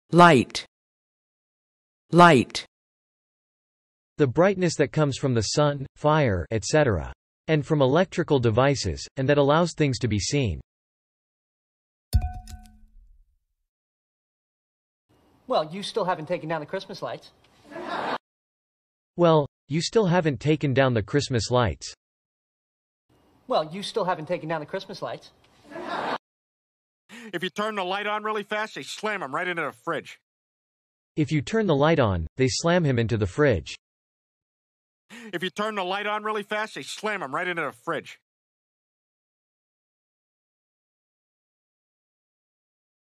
light, light. The brightness that comes from the sun, fire, etc. and from electrical devices, and that allows things to be seen. Well, you still haven't taken down the Christmas lights. Well, you still haven't taken down the Christmas lights. Well, you still haven't taken down the Christmas lights. If you turn the light on really fast, they slam him right into the fridge. If you turn the light on, they slam him into the fridge. If you turn the light on really fast, they slam him right into the fridge.